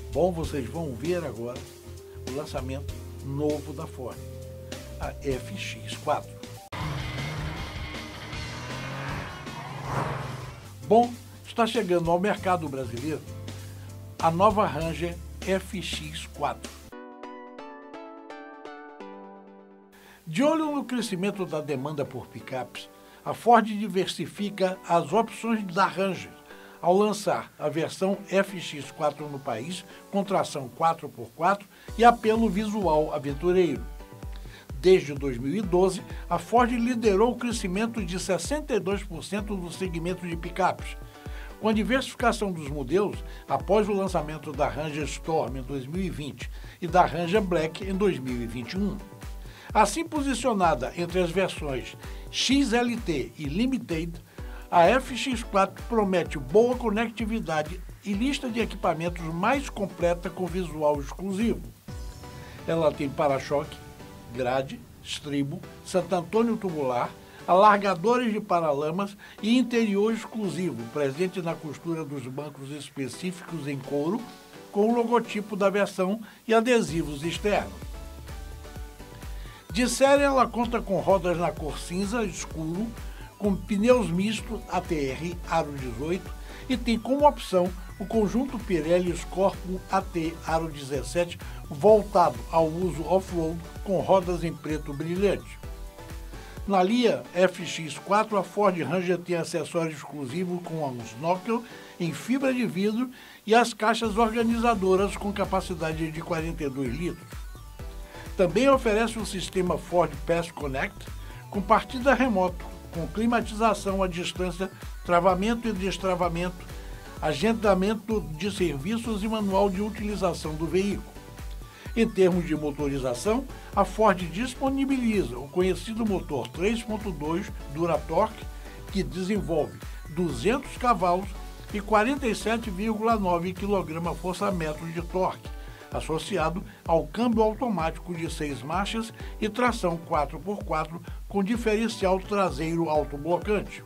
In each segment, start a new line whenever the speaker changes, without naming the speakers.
Bom, vocês vão ver agora o lançamento novo da Ford, a FX4. Bom, está chegando ao mercado brasileiro a nova Ranger FX4. De olho no crescimento da demanda por picapes, a Ford diversifica as opções da Ranger ao lançar a versão FX4 no país, com tração 4x4 e apelo visual aventureiro. Desde 2012, a Ford liderou o crescimento de 62% do segmento de picapes. Com a diversificação dos modelos, após o lançamento da Ranger Storm em 2020 e da Ranger Black em 2021. Assim posicionada entre as versões XLT e Limited, a FX4 promete boa conectividade e lista de equipamentos mais completa com visual exclusivo. Ela tem para-choque, grade, estribo, Santo Antônio tubular, alargadores de paralamas e interior exclusivo, presente na costura dos bancos específicos em couro, com o logotipo da versão e adesivos externos. De série, ela conta com rodas na cor cinza escuro, com pneus mistos ATR Aro 18 e tem como opção o conjunto Pirelli Scorpion AT Aro 17 voltado ao uso off-road com rodas em preto brilhante. Na linha FX4, a Ford Ranger tem acessório exclusivo com um snorkel em fibra de vidro e as caixas organizadoras com capacidade de 42 litros. Também oferece o sistema Ford Pass Connect com partida remota, com climatização à distância, travamento e destravamento, agendamento de serviços e manual de utilização do veículo. Em termos de motorização, a Ford disponibiliza o conhecido motor 3.2 Duratorque, que desenvolve 200 cavalos e 47,9 kgfm de torque, associado ao câmbio automático de 6 marchas e tração 4x4 com diferencial traseiro autoblocante.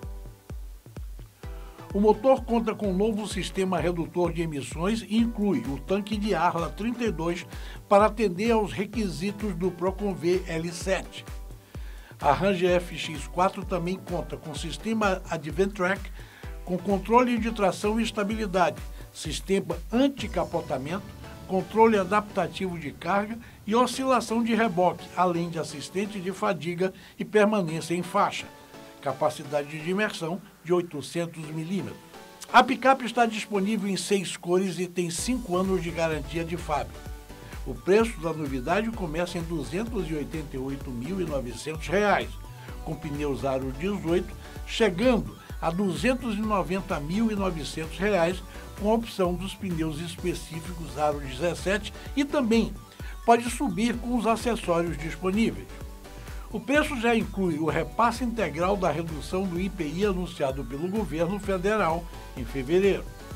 O motor conta com um novo sistema redutor de emissões e inclui o tanque de Arla 32 para atender aos requisitos do Proconv L7. A Ranger FX4 também conta com sistema Adventrac com controle de tração e estabilidade, sistema anti-capotamento, controle adaptativo de carga e oscilação de reboque, além de assistente de fadiga e permanência em faixa. Capacidade de imersão de 800 mm. A picape está disponível em 6 cores e tem 5 anos de garantia de fábrica. O preço da novidade começa em R$ 288.900, com pneus Aro 18, chegando a R$ 290.900, com a opção dos pneus específicos Aro 17 e também pode subir com os acessórios disponíveis. O preço já inclui o repasse integral da redução do IPI anunciado pelo governo federal em fevereiro.